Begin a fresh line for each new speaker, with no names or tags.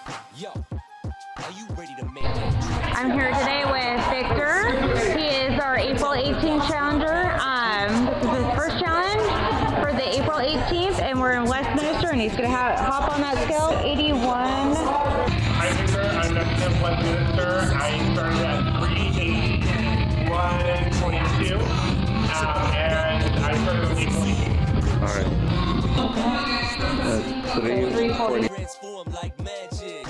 I'm here today with Victor. He is our April 18th challenger. This is his first challenge for the April 18th, and we're in Westminster, and he's going to hop on that scale, 81.
Hi Victor, I'm Dr. Westminster. I started at 381.22, and I started with April 18th.
All right. 340.
Transform like magic.